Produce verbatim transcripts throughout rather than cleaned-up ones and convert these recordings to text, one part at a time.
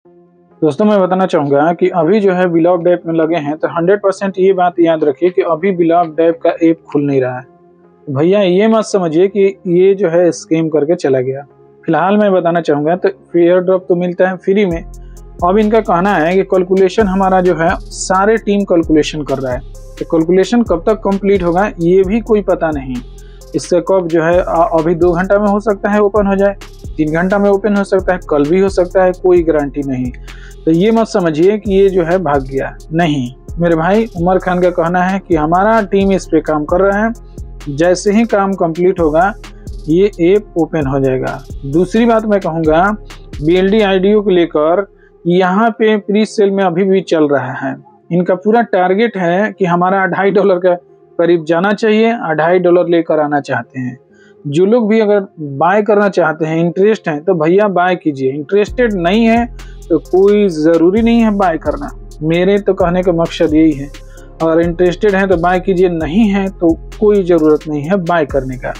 दोस्तों मैं बताना चाहूँगा कि अभी जो है बिलॉग्ड ऐप में लगे हैं तो हंड्रेड परसेंट ये बात याद रखिए कि अभी बिलॉग्ड ऐप का ऐप खुल नहीं रहा है। भैया ये मत समझिए कि ये जो है स्कैम करके चला गया। फिलहाल मैं बताना चाहूँगा तो एयर ड्रॉप तो मिलता है फ्री में। अब इनका कहना है कि कैलकुलेशन हमारा जो है सारे टीम कैलकुलेशन कर रहा है, तो कैलकुलेशन कब तक कंप्लीट होगा ये भी कोई पता नहीं। इससे कब जो है अभी दो घंटा में हो सकता है ओपन हो जाए, तीन घंटा में ओपन हो सकता है, कल भी हो सकता है, कोई गारंटी नहीं। तो ये मत समझिए कि ये जो है भाग गया, नहीं मेरे भाई। उमर खान का कहना है कि हमारा टीम इस पे काम कर रहा है, जैसे ही काम कंप्लीट होगा ये ऐप ओपन हो जाएगा। दूसरी बात मैं कहूँगा B L D I D O को लेकर यहाँ पे प्री सेल में अभी भी चल रहा है। इनका पूरा टारगेट है कि हमारा अढ़ाई डॉलर का करीब जाना चाहिए, अढ़ाई डॉलर लेकर आना चाहते हैं। जो लोग भी अगर बाय करना चाहते हैं, इंटरेस्ट हैं, तो भैया बाय कीजिए। इंटरेस्टेड नहीं है तो कोई ज़रूरी नहीं है बाय करना। मेरे तो कहने का मकसद यही है, अगर इंटरेस्टेड हैं तो बाय कीजिए, नहीं है तो कोई ज़रूरत नहीं है बाय करने का।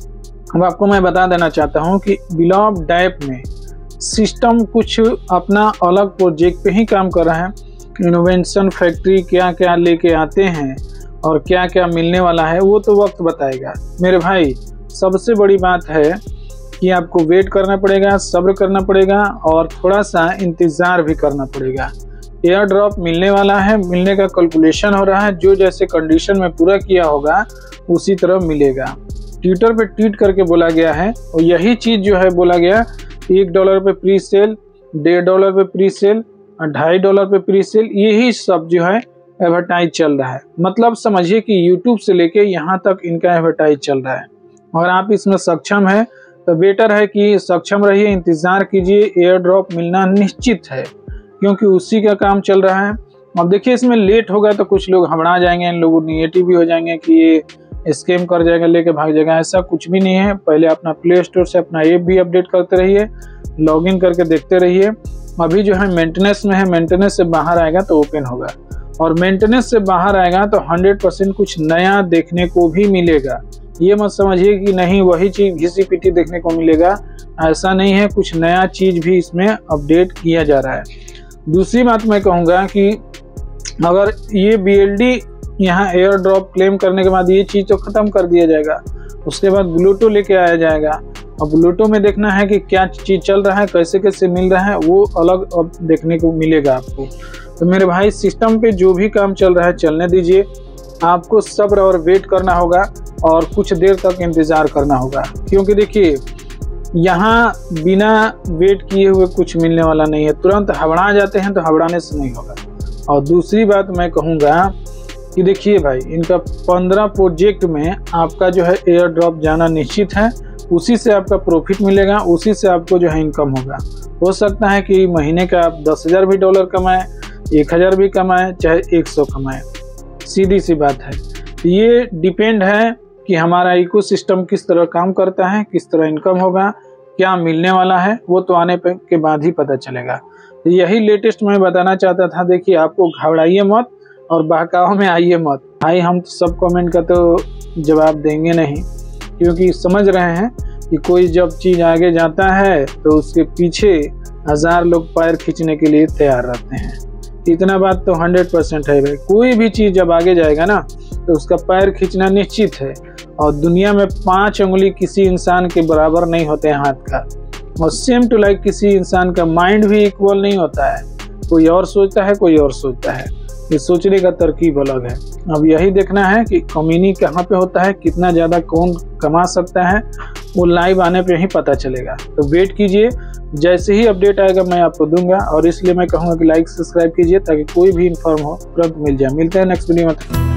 अब आपको मैं बता देना चाहता हूँ कि बिलॉग्ड ऐप में सिस्टम कुछ अपना अलग प्रोजेक्ट पे ही काम कर रहा है। इनोवेशन फैक्ट्री क्या क्या लेके आते हैं और क्या क्या मिलने वाला है वो तो वक्त बताएगा। मेरे भाई सबसे बड़ी बात है कि आपको वेट करना पड़ेगा, सब्र करना पड़ेगा और थोड़ा सा इंतज़ार भी करना पड़ेगा। एयर ड्रॉप मिलने वाला है, मिलने का कैलकुलेशन हो रहा है, जो जैसे कंडीशन में पूरा किया होगा उसी तरह मिलेगा। ट्विटर पे ट्वीट करके बोला गया है और यही चीज़ जो है बोला गया, एक डॉलर पे प्री सेल, डेढ़ डॉलर पे प्री सेल, ढाई डॉलर पे प्री सेल, यही सब जो है एडवर्टाइज चल रहा है। मतलब समझिए कि यूट्यूब से लेके यहाँ तक इनका एडवर्टाइज चल रहा है। और आप इसमें सक्षम है तो बेटर है कि सक्षम रहिए, इंतज़ार कीजिए। एयर ड्रॉप मिलना निश्चित है क्योंकि उसी का काम चल रहा है। अब देखिए इसमें लेट होगा तो कुछ लोग घबरा जाएंगे, इन लोग निगेटिव भी हो जाएंगे कि ये स्कैम कर जाएगा, लेके भाग जाएगा। ऐसा कुछ भी नहीं है। पहले अपना प्ले स्टोर से अपना ऐप भी अपडेट करते रहिए, लॉगिन करके देखते रहिए। अभी जो है मेंटेनेंस में है, मेंटेनेंस से बाहर आएगा तो ओपन होगा, और मेंटेनेंस से बाहर आएगा तो हंड्रेड परसेंट कुछ नया देखने को भी मिलेगा। ये मत समझिए कि नहीं वही चीज़ घिसी पिटी देखने को मिलेगा, ऐसा नहीं है। कुछ नया चीज़ भी इसमें अपडेट किया जा रहा है। दूसरी बात मैं कहूँगा कि अगर ये बी एल डी यहाँ एयर ड्रॉप क्लेम करने के बाद ये चीज़ तो ख़त्म कर दिया जाएगा, उसके बाद ब्लूटूथ लेके आया जाएगा। अब ब्लूटूथ में देखना है कि क्या चीज़ चल रहा है, कैसे कैसे मिल रहा है, वो अलग अब देखने को मिलेगा आपको। तो मेरे भाई सिस्टम पे जो भी काम चल रहा है चलने दीजिए। आपको सब्र और वेट करना होगा और कुछ देर तक इंतज़ार करना होगा, क्योंकि देखिए यहाँ बिना वेट किए हुए कुछ मिलने वाला नहीं है। तुरंत हबड़ा जाते हैं तो हबड़ाने से नहीं होगा। और दूसरी बात मैं कहूँगा कि देखिए भाई इनका पंद्रह प्रोजेक्ट में आपका जो है एयर ड्रॉप जाना निश्चित है। उसी से आपका प्रॉफिट मिलेगा, उसी से आपको जो है इनकम होगा। हो सकता है कि महीने का आप दस हज़ार भी डॉलर कमाएँ, एक हज़ार भी कमाएँ, चाहे एक सौ कमाएँ, सीधी सी बात है। ये डिपेंड है कि हमारा इकोसिस्टम किस तरह काम करता है, किस तरह इनकम होगा, क्या मिलने वाला है, वो तो आने के बाद ही पता चलेगा। तो यही लेटेस्ट मैं बताना चाहता था। देखिए आपको घबराइए मत और बहकाव में आइए मत। भाई हम तो सब कमेंट का तो जवाब देंगे नहीं, क्योंकि समझ रहे हैं कि कोई जब चीज़ आगे जाता है तो उसके पीछे हज़ार लोग पैर खींचने के लिए तैयार रहते हैं। इतना बात तो हंड्रेड परसेंट है भाई। कोई भी चीज़ जब आगे जाएगा ना तो उसका पैर खींचना निश्चित है। और दुनिया में पांच उंगली किसी इंसान के बराबर नहीं होते हैं हाथ का, और सेम टू लाइक किसी इंसान का माइंड भी इक्वल नहीं होता है। कोई और सोचता है, कोई और सोचता है। ये सोचने का तरकीब अलग है। अब यही देखना है कि कमीनी कहाँ पे होता है, कितना ज़्यादा कौन कमा सकता है, वो लाइव आने पे ही पता चलेगा। तो वेट कीजिए, जैसे ही अपडेट आएगा मैं आपको दूंगा। और इसलिए मैं कहूँगा कि लाइक सब्सक्राइब कीजिए ताकि कोई भी इन्फॉर्म हो तुरंत मिल जाए। मिलते हैं नेक्स्ट वीडियो में।